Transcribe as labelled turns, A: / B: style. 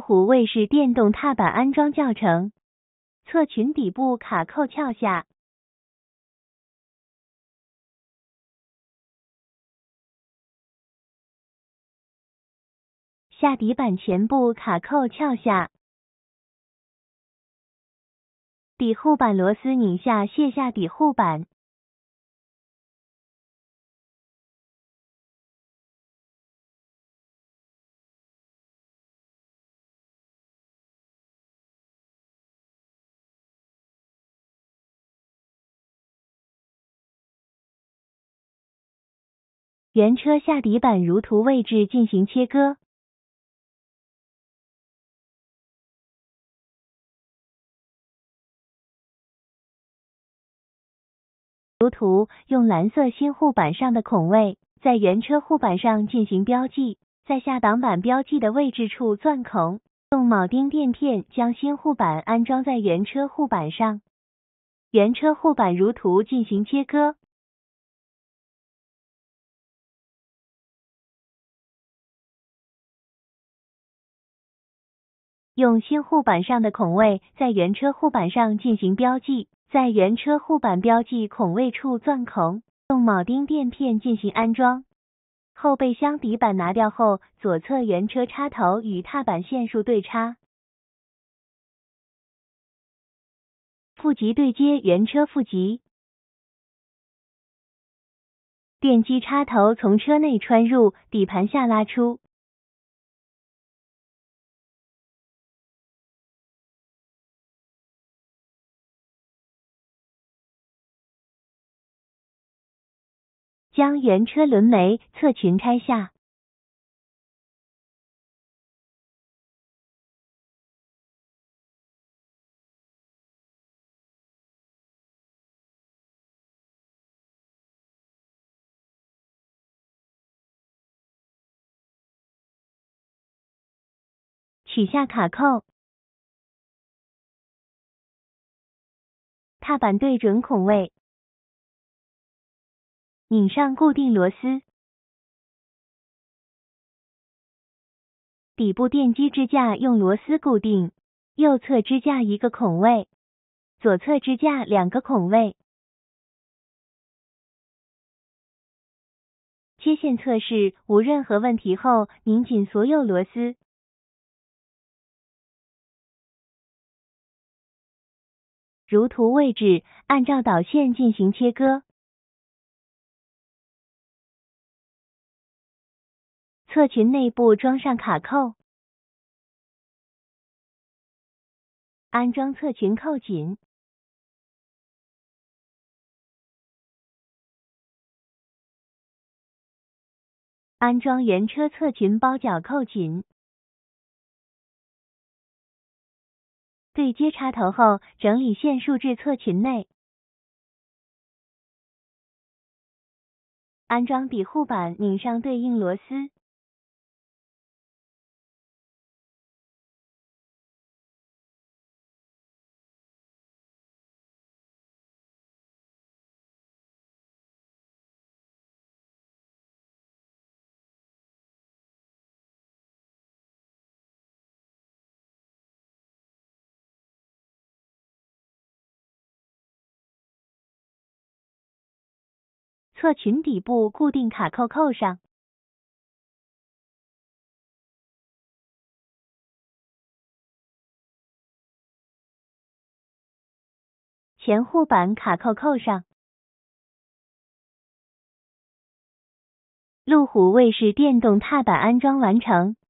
A: 虎卫士电动踏板安装教程。侧裙底部卡扣撬下，下底板前部卡扣撬下，底护板螺丝拧下卸下底护板。原车下底板如图位置进行切割。如图，用蓝色新护板上的孔位，在原车护板上进行标记，在下挡板标记的位置处钻孔，用铆钉垫片将新护板安装在原车护板上。原车护板如图进行切割。用新护板上的孔位在原车护板上进行标记，在原车护板标记孔位处钻孔，用铆钉垫片进行安装。后备箱底板拿掉后，左侧原车插头与踏板线束对插。负极对接原车负极。电机插头从车内穿入，底盘下拉出。将原车轮眉、侧裙拆下。取下卡扣。踏板对准孔位。拧上固定螺丝。底部电机支架用螺丝固定，右侧支架一个孔位，左侧支架2个孔位。切线测试，无任何问题后，拧紧所有螺丝。如图位置，按照导线进行切割。侧裙内部装上卡扣，安装侧裙扣紧，安装原车侧裙包脚扣紧。对接插头后，整理线束至侧裙内。安装底护板，拧上对应螺丝。侧裙底部固定卡扣扣上。前护板卡扣扣上。路虎卫士电动踏板安装完成。